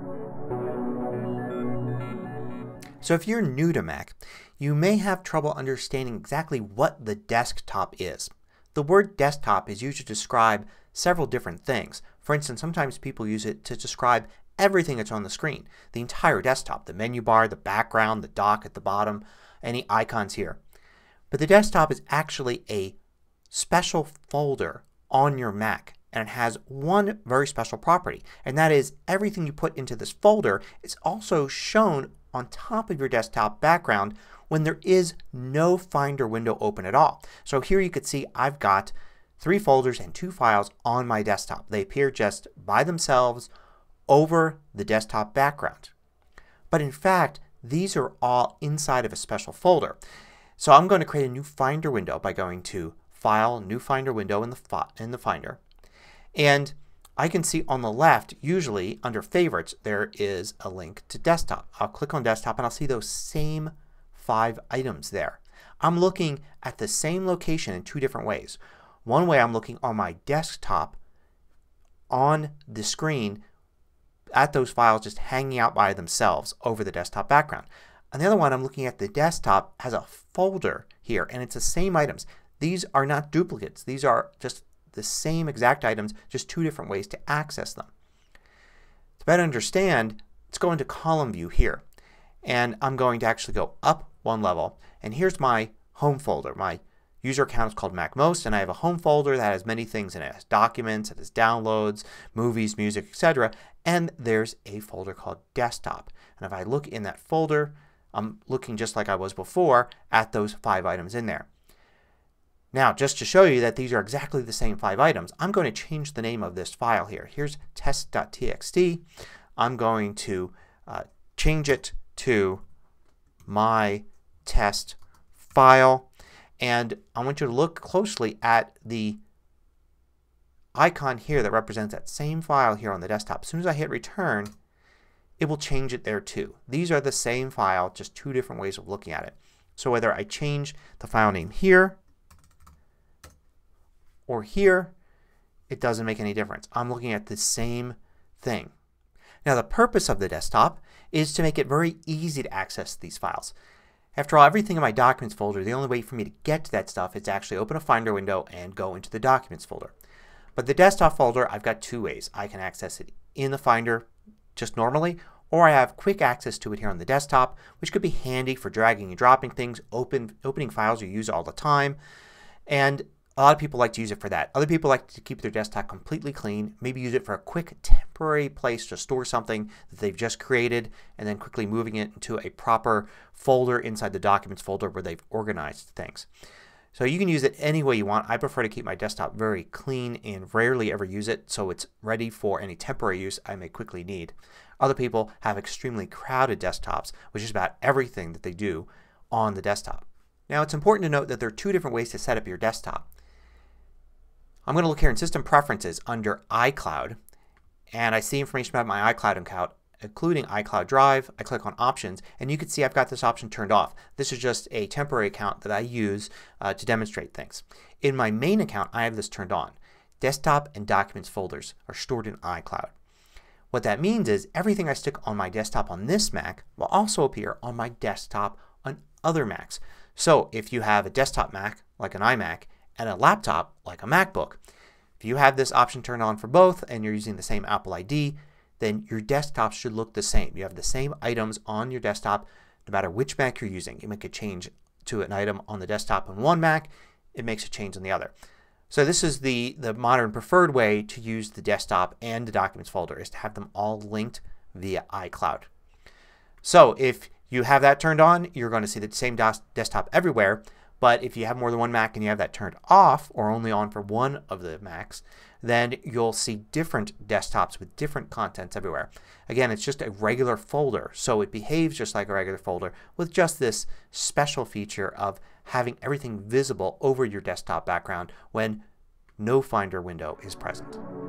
So if you're new to Mac, you may have trouble understanding exactly what the desktop is. The word desktop is used to describe several different things. For instance, sometimes people use it to describe everything that's on the screen. The entire desktop. The menu bar, the background, the dock at the bottom, any icons here. But the desktop is actually a special folder on your Mac. And it has one very special property. And that is everything you put into this folder is also shown on top of your desktop background when there is no Finder window open at all. So here you can see I've got 3 folders and 2 files on my desktop. They appear just by themselves over the desktop background. But in fact these are all inside of a special folder. So I'm going to create a new Finder window by going to File, New Finder Window in the Finder. And I can see on the left, usually under Favorites, there is a link to Desktop. I'll click on Desktop and I'll see those same 5 items there. I'm looking at the same location in 2 different ways. One way I'm looking on my desktop on the screen at those files just hanging out by themselves over the desktop background. On the other one I'm looking at the desktop as a folder here and it's the same items. These are not duplicates. These are just the same exact items, just 2 different ways to access them. To better understand, let's go into column view here. And I'm going to actually go up 1 level. And here's my home folder. My user account is called MacMost and I have a home folder that has many things in it. It has documents, it has downloads, movies, music, etc. And there's a folder called Desktop. And if I look in that folder, I'm looking just like I was before at those 5 items in there. Now just to show you that these are exactly the same 5 items, I'm going to change the name of this file here. Here's test.txt. I'm going to change it to my test file and I want you to look closely at the icon here that represents that same file here on the desktop. As soon as I hit return it will change it there too. These are the same file, just 2 different ways of looking at it. So whether I change the file name here or here, it doesn't make any difference. I'm looking at the same thing. Now the purpose of the desktop is to make it very easy to access these files. After all, everything in my Documents folder, the only way for me to get to that stuff is to actually open a Finder window and go into the Documents folder. But the desktop folder, I've got 2 ways. I can access it in the Finder just normally, or I have quick access to it here on the desktop, which could be handy for dragging and dropping things, opening files you use all the time. And a lot of people like to use it for that. Other people like to keep their desktop completely clean. Maybe use it for a quick temporary place to store something that they've just created and then quickly moving it into a proper folder inside the Documents folder where they've organized things. So you can use it any way you want. I prefer to keep my desktop very clean and rarely ever use it so it's ready for any temporary use I may quickly need. Other people have extremely crowded desktops, which is about everything that they do on the desktop. Now it's important to note that there are 2 different ways to set up your desktop. I'm going to look here in System Preferences under iCloud and I see information about my iCloud account including iCloud Drive. I click on Options and you can see I've got this option turned off. This is just a temporary account that I use to demonstrate things. In my main account I have this turned on. Desktop and Documents folders are stored in iCloud. What that means is everything I stick on my desktop on this Mac will also appear on my desktop on other Macs. So if you have a desktop Mac like an iMac and a laptop like a MacBook, if you have this option turned on for both and you're using the same Apple ID, then your desktop should look the same. You have the same items on your desktop no matter which Mac you're using. You make a change to an item on the desktop on one Mac, it makes a change on the other. So this is the modern preferred way to use the desktop and the Documents folder, is to have them all linked via iCloud. So if you have that turned on you're going to see the same desktop everywhere. But if you have more than one Mac and you have that turned off or only on for one of the Macs, then you'll see different desktops with different contents everywhere. Again, it's just a regular folder, so it behaves just like a regular folder with just this special feature of having everything visible over your desktop background when no Finder window is present.